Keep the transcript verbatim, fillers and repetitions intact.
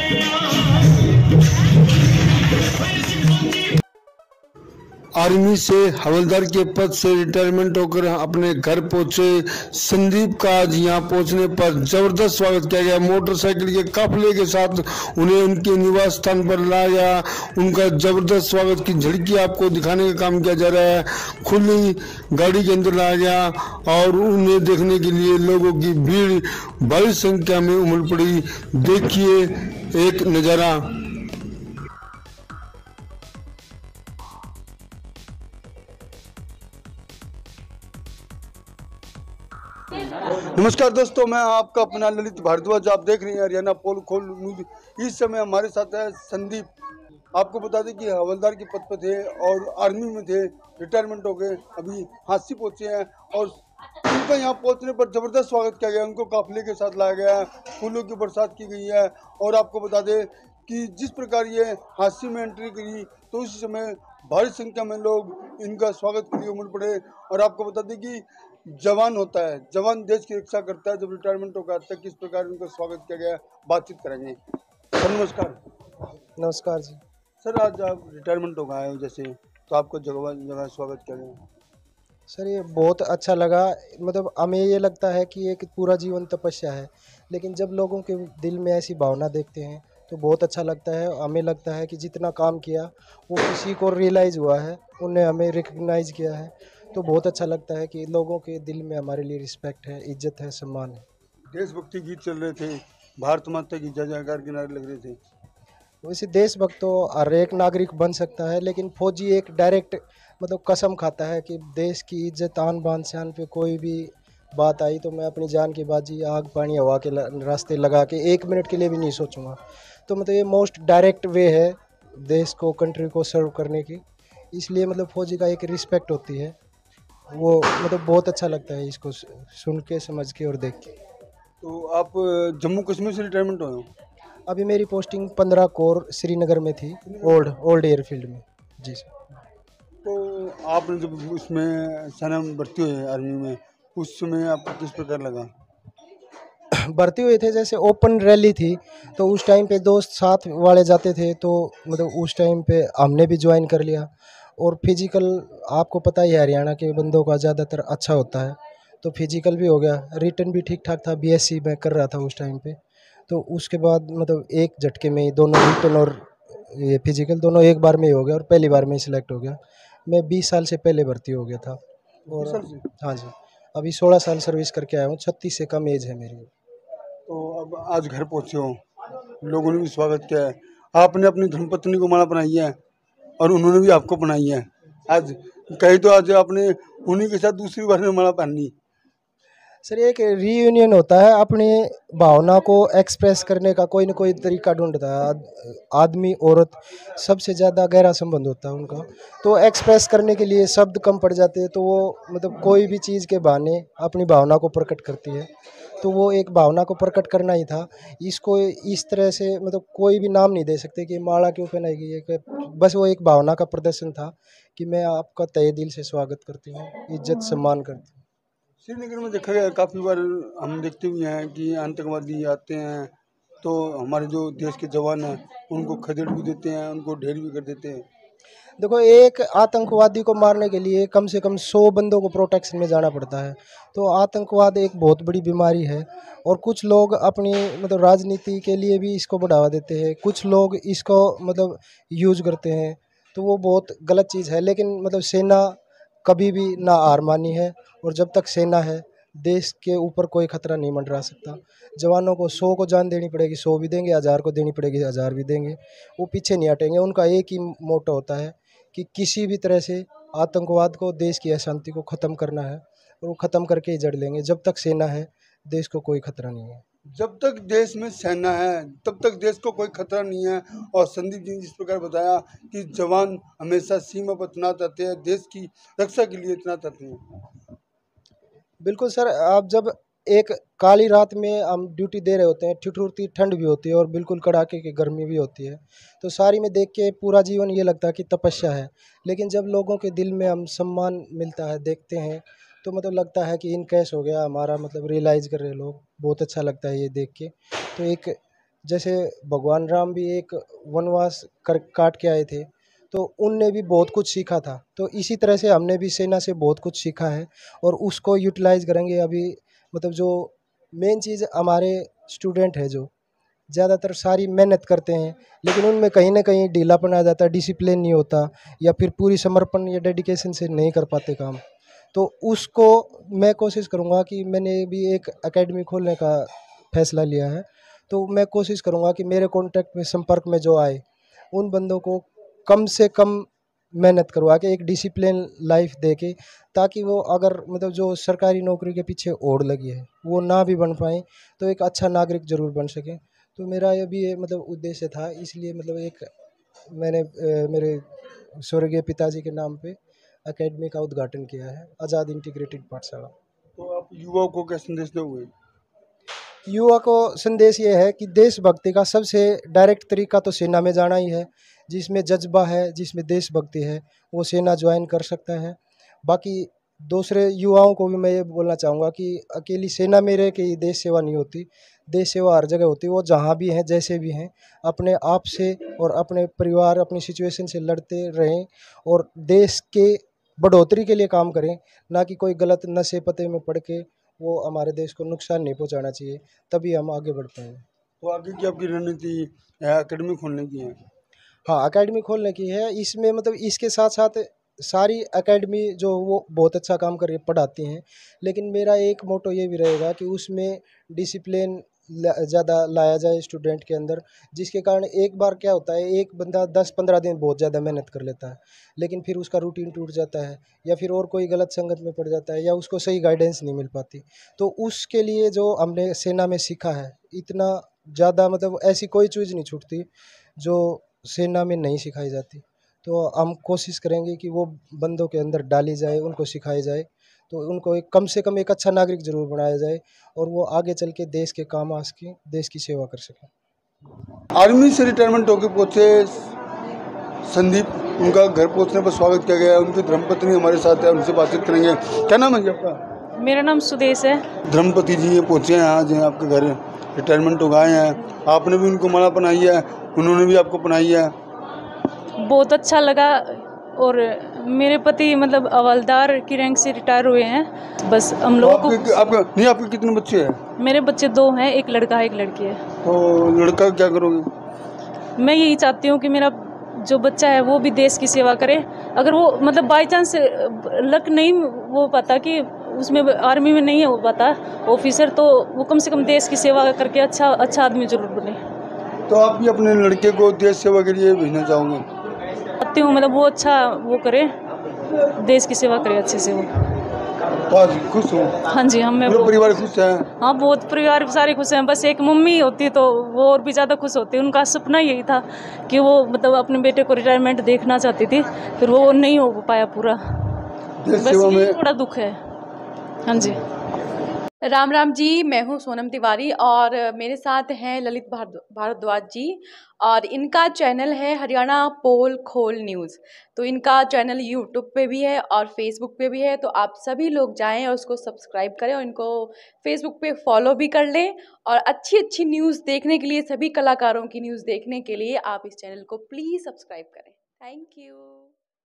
Army से हवलदार के पद से रिटायरमेंट होकर अपने घर पहुंचे संदीप का आज यहाँ पहुंचने पर जबरदस्त स्वागत किया गया। मोटरसाइकिल के काफिले के साथ उन्हें उनके निवास स्थान पर लाया गया। उनका जबरदस्त स्वागत की झलकी आपको दिखाने का काम किया जा रहा है। खुली गाड़ी के अंदर लाया गया और उन्हें देखने के लिए लोगों की भीड़ बड़ी संख्या में उमड़ पड़ी। देखिए एक नज़ारा। नमस्कार दोस्तों, मैं आपका अपना ललित भारद्वाज। आप देख रहे हैं हरियाणा पोल खोल न्यूज। इस समय हमारे साथ है संदीप। आपको बता दें कि हवलदार के पद पर थे और आर्मी में थे, रिटायरमेंट हो गए, अभी हांसी पहुंचे हैं और उनका यहाँ पहुंचने पर जबरदस्त स्वागत किया गया। उनको काफिले के साथ लाया गया है, फूलों की बरसात की गई है। और आपको बता दें कि जिस प्रकार ये हांसी में एंट्री करी तो उस समय भारी संख्या में लोग इनका स्वागत के लिए उमड़ पड़े। और आपको बता दें कि जवान होता है, जवान देश की रक्षा करता है। जब रिटायरमेंट होगा तक किस प्रकार उनका स्वागत किया गया, बातचीत करेंगे। सर नमस्कार। नमस्कार जी। सर आज आप रिटायरमेंट हो गए जैसे, तो आपको जगह जगह स्वागत किया गया। सर ये बहुत अच्छा लगा। मतलब हमें ये लगता है कि एक पूरा जीवन तपस्या है, लेकिन जब लोगों के दिल में ऐसी भावना देखते हैं तो बहुत अच्छा लगता है। हमें लगता है कि जितना काम किया वो किसी को रियलाइज़ हुआ है, उन्हें हमें रिकग्नाइज़ किया है, तो बहुत अच्छा लगता है कि लोगों के दिल में हमारे लिए रिस्पेक्ट है, इज्जत है, सम्मान है। देशभक्ति गीत चल रहे थे, भारत माता की जय जयकार के नारे लग रहे थे। वैसे देशभक्त तो हर एक नागरिक बन सकता है, लेकिन फौजी एक डायरेक्ट मतलब कसम खाता है कि देश की इज्जत आन बान शान पे कोई भी बात आई तो मैं अपनी जान की बाजी आग पानी हवा के रास्ते लगा के एक मिनट के लिए भी नहीं सोचूंगा। तो मतलब ये मोस्ट डायरेक्ट वे है देश को, कंट्री को सर्व करने की। इसलिए मतलब फौजी का एक रिस्पेक्ट होती है, वो मतलब बहुत अच्छा लगता है इसको सुन के, समझ के और देख के। तो आप जम्मू कश्मीर से रिटायरमेंट हुए हो? अभी मेरी पोस्टिंग पंद्रह कोर श्रीनगर में थी, ओल्ड ओल्ड एयरफील्ड में। जी सर। तो आपने जब उसमें सेना में भर्ती हुए आर्मी में, उस समय आपको किस प्रकार लगा? भर्ती हुए थे, जैसे ओपन रैली थी तो उस टाइम पे दोस्त साथ वाले जाते थे, तो मतलब उस टाइम पे हमने भी ज्वाइन कर लिया। और फिजिकल आपको पता ही है हरियाणा के बंदों का ज़्यादातर अच्छा होता है, तो फिजिकल भी हो गया, रिटर्न भी ठीक ठाक था। बीएससी में कर रहा था उस टाइम पे, तो उसके बाद मतलब एक झटके में ही दोनों रिटर्न और ये फिजिकल दोनों एक बार में ही हो गया और पहली बार में ही सिलेक्ट हो गया। मैं बीस साल से पहले भर्ती हो गया था। और हाँ जी, अभी सोलह साल सर्विस करके आया हूँ, छत्तीस से कम एज है मेरी। तो अब आज घर पहुँचे हो, लोगों ने भी स्वागत किया है। आपने अपनी धर्मपत्नी को माला पहनाई है और उन्होंने भी आपको पहनाई है। आज कहीं तो आज आपने उन्हीं के साथ दूसरी बार में माला पहनी। सर एक रीयूनियन होता है, अपनी भावना को एक्सप्रेस करने का कोई ना कोई तरीका ढूंढता है। आदमी औरत सबसे ज़्यादा गहरा संबंध होता है उनका, तो एक्सप्रेस करने के लिए शब्द कम पड़ जाते हैं, तो वो मतलब कोई भी चीज़ के बहाने अपनी भावना को प्रकट करती है। तो वो एक भावना को प्रकट करना ही था। इसको इस तरह से मतलब कोई भी नाम नहीं दे सकते कि माला क्यों पहनाई एक, बस वो एक भावना का प्रदर्शन था कि मैं आपका तहे दिल से स्वागत करती हूँ, इज्जत सम्मान करती हूँ। श्रीनगर में देखा गया काफ़ी बार, हम देखते भी हैं कि आतंकवादी आते हैं तो हमारे जो देश के जवान हैं उनको खदेड़ भी देते हैं, उनको ढेर भी कर देते हैं। देखो, एक आतंकवादी को मारने के लिए कम से कम सौ बंदों को प्रोटेक्शन में जाना पड़ता है। तो आतंकवाद एक बहुत बड़ी बीमारी है और कुछ लोग अपनी मतलब राजनीति के लिए भी इसको बढ़ावा देते हैं, कुछ लोग इसको मतलब यूज करते हैं, तो वो बहुत गलत चीज़ है। लेकिन मतलब सेना कभी भी ना हार मानी है, और जब तक सेना है देश के ऊपर कोई खतरा नहीं मंडरा सकता। जवानों को सौ को जान देनी पड़ेगी, सौ भी देंगे, हज़ार को देनी पड़ेगी, हज़ार भी देंगे, वो पीछे नहीं हटेंगे। उनका एक ही मोटो होता है कि किसी भी तरह से आतंकवाद को, देश की अशांति को ख़त्म करना है, और वो ख़त्म करके ही जड़ लेंगे। जब तक सेना है देश को कोई खतरा नहीं है। जब तक देश में सेना है तब तक देश को कोई खतरा नहीं है। और संदीप जी ने जिस प्रकार बताया कि जवान हमेशा सीमा पर तैनात रहते हैं, देश की रक्षा के लिए तैनात रहते हैं। बिल्कुल सर, आप जब एक काली रात में हम ड्यूटी दे रहे होते हैं, ठिठुरती ठंड भी होती है और बिल्कुल कड़ाके की गर्मी भी होती है, तो सारी में देख के पूरा जीवन ये लगता है कि तपस्या है। लेकिन जब लोगों के दिल में हम सम्मान मिलता है, देखते हैं, तो मतलब लगता है कि इन कैश हो गया हमारा, मतलब रियलाइज़ कर रहे लोग, बहुत अच्छा लगता है ये देख के। तो एक जैसे भगवान राम भी एक वनवास कर काट के आए थे, तो उनने भी बहुत कुछ सीखा था। तो इसी तरह से हमने भी सेना से बहुत कुछ सीखा है और उसको यूटिलाइज़ करेंगे। अभी मतलब जो मेन चीज़ हमारे स्टूडेंट है जो ज़्यादातर सारी मेहनत करते हैं, लेकिन उनमें कहीं न कहीं ढीलापन आ जाता है, डिसिप्लिन नहीं होता या फिर पूरी समर्पण या डेडिकेशन से नहीं कर पाते काम। तो उसको मैं कोशिश करूँगा कि मैंने भी एक एकेडमी खोलने का फैसला लिया है। तो मैं कोशिश करूँगा कि मेरे कॉन्टैक्ट में संपर्क में जो आए, उन बंदों को कम से कम मेहनत करवा के एक डिसिप्लिन लाइफ दे के, ताकि वो अगर मतलब जो सरकारी नौकरी के पीछे होड़ लगी है वो ना भी बन पाएँ, तो एक अच्छा नागरिक ज़रूर बन सकें। तो मेरा ये भी ये मतलब उद्देश्य था, इसलिए मतलब एक मैंने अ, मेरे स्वर्गीय पिताजी के नाम पे एकेडमी का उद्घाटन किया है, आज़ाद इंटीग्रेटेड पाठशाला। तो आप युवाओं को क्या संदेश दोगे? युवा को संदेश ये है कि देशभक्ति का सबसे डायरेक्ट तरीका तो सेना में जाना ही है। जिसमें जज्बा है, जिसमें देशभक्ति है, वो सेना ज्वाइन कर सकता है। बाकी दूसरे युवाओं को भी मैं ये बोलना चाहूँगा कि अकेली सेना में रह के ही देश सेवा नहीं होती। देश सेवा हर जगह होती है, वो जहाँ भी हैं, जैसे भी हैं, अपने आप से और अपने परिवार, अपनी सिचुएशन से लड़ते रहें और देश के बढ़ोतरी के लिए काम करें, ना कि कोई गलत नशे पते में पड़ के वो हमारे देश को नुकसान नहीं पहुंचाना चाहिए, तभी हम आगे बढ़ पाएंगे। तो आगे की आपकी रणनीति एकेडमी खोलने की है? हाँ, एकेडमी खोलने की है। इसमें मतलब इसके साथ साथ सारी एकेडमी जो वो बहुत अच्छा काम कर पढ़ाती हैं, लेकिन मेरा एक मोटो ये भी रहेगा कि उसमें डिसिप्लिन ज़्यादा लाया जाए स्टूडेंट के अंदर, जिसके कारण एक बार क्या होता है, एक बंदा दस पंद्रह दिन बहुत ज़्यादा मेहनत कर लेता है, लेकिन फिर उसका रूटीन टूट जाता है या फिर और कोई गलत संगत में पड़ जाता है या उसको सही गाइडेंस नहीं मिल पाती। तो उसके लिए जो हमने सेना में सीखा है, इतना ज़्यादा मतलब ऐसी कोई चीज़ नहीं छूटती जो सेना में नहीं सिखाई जाती। तो हम कोशिश करेंगे कि वो बंदों के अंदर डाली जाए, उनको सिखाई जाए, तो उनको एक कम से कम एक अच्छा नागरिक ज़रूर बनाया जाए और वो आगे चल के देश के काम आ सकें, देश की सेवा कर सकें। आर्मी से रिटायरमेंट होकर पहुंचे संदीप, उनका घर पहुंचने पर स्वागत किया गया। उनकी धर्मपत्नी हमारे साथ है, उनसे बातचीत करेंगे। क्या नाम है जी आपका? मेरा नाम सुदेश है। धर्मपति जी ये पहुंचे हैं आज आपके घर, रिटायरमेंट हो गए हैं। आपने भी उनको माला पहनाई है, उन्होंने भी आपको पहनाई है। बहुत अच्छा लगा। और मेरे पति मतलब हवलदार की रैंक से रिटायर हुए हैं। बस हम लोगों को आपके, आपके नहीं आपके कितने बच्चे हैं? मेरे बच्चे दो हैं, एक लड़का है एक लड़की है। तो लड़का क्या करोगे? मैं यही चाहती हूँ कि मेरा जो बच्चा है वो भी देश की सेवा करे। अगर वो मतलब बाई चांस लक नहीं वो पता कि उसमें आर्मी में नहीं है वो पता ऑफिसर, तो वो कम से कम देश की सेवा करके अच्छा अच्छा आदमी जरूर बने। तो आप भी अपने लड़के को देश सेवा के लिए भेजना चाहोगे? चाहती हूँ मतलब वो अच्छा वो करे, देश की सेवा करे अच्छे से वो। तो आज खुश हो? हाँ जी, हम मैं पूरा परिवार खुश है? हाँ, बहुत परिवार सारे खुश हैं। बस एक मम्मी होती तो वो और भी ज़्यादा खुश होती। उनका सपना यही था कि वो मतलब अपने बेटे को रिटायरमेंट देखना चाहती थी, फिर वो नहीं हो पाया पूरा। देश बस सेवा यही में थोड़ा दुख है। हाँ जी। राम राम जी, मैं हूँ सोनम तिवारी और मेरे साथ हैं ललित भारद्वाज जी और इनका चैनल है हरियाणा पोल खोल न्यूज़। तो इनका चैनल यूट्यूब पे भी है और फेसबुक पे भी है, तो आप सभी लोग जाएं और उसको सब्सक्राइब करें और इनको फेसबुक पे फॉलो भी कर लें। और अच्छी अच्छी न्यूज़ देखने के लिए, सभी कलाकारों की न्यूज़ देखने के लिए आप इस चैनल को प्लीज़ सब्सक्राइब करें। Thank you.